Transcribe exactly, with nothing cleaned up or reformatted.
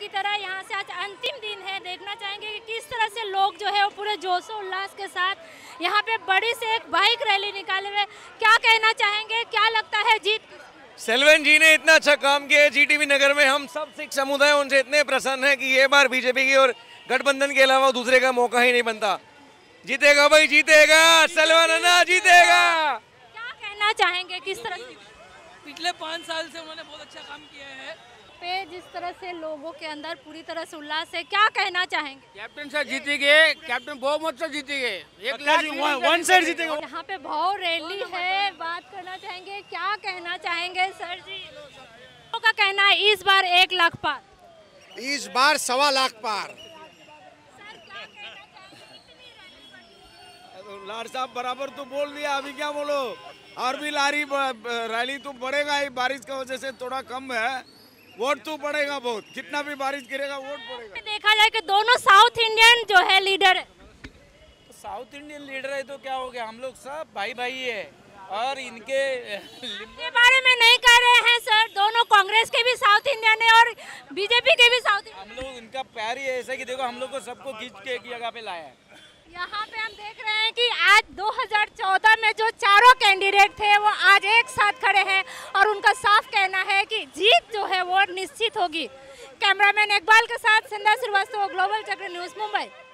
की तरह यहाँ से आज अंतिम दिन है। देखना चाहेंगे कि किस तरह से लोग जो है वो पूरे जोशो उल्लास के साथ यहाँ पे बड़ी से एक बाइक रैली निकाले हुए। क्या कहना चाहेंगे, क्या लगता है जीत? सेल्वन जी ने इतना अच्छा काम किया है जीटीबी नगर में। हम सब सिख समुदाय उनसे इतने प्रसन्न है कि ये बार बीजेपी की और गठबंधन के अलावा दूसरे का मौका ही नहीं बनता। जीतेगा भाई, जीतेगा सेल्वन अन्ना, जीतेगा। क्या कहना चाहेंगे, किस तरह से पिछले पाँच साल से उन्होंने बहुत अच्छा काम किया है पे जिस तरह से लोगों के अंदर पूरी तरह से उल्लास है, क्या कहना चाहेंगे? कैप्टन सर जीतेंगे, कैप्टन बहुत मत से जीतेंगे, एक लाख वन साइड जीतेगा। यहाँ पे भाव रैली है, बात करना चाहेंगे, क्या कहना चाहेंगे सर जी? लोगों का कहना है इस बार एक लाख पार, इस बार सवा लाख पार। लाड साहब बराबर तो बोल दिया, अभी क्या बोलो। और भी लारी रैली तो बढ़ेगा ही, बारिश की वजह से थोड़ा कम है। वोट तो पड़ेगा बहुत, जितना भी बारिश गिरेगा वोट पड़ेगा। देखा जाए कि दोनों साउथ इंडियन जो है लीडर है। साउथ इंडियन लीडर है तो क्या हो गया, हम लोग सब भाई भाई है। और इनके के बारे में नहीं कह रहे हैं सर, दोनों कांग्रेस के भी साउथ इंडियन है और बीजेपी के भी साउथ इंडियन। हम लोग इनका प्यार ही है ऐसा कि देखो हम लोग को सबको खींच के एक जगह पे लाया है। यहाँ पे हम देख रहे हैं कि आज दो हज़ार चौदह में जो चारों कैंडिडेट थे वो आज एक साथ खड़े हैं और उनका साफ कहना है कि जीत जो है वो निश्चित होगी। कैमरामैन इकबाल के साथ संध्या श्रीवास्तव, ग्लोबल चक्र न्यूज़, मुंबई।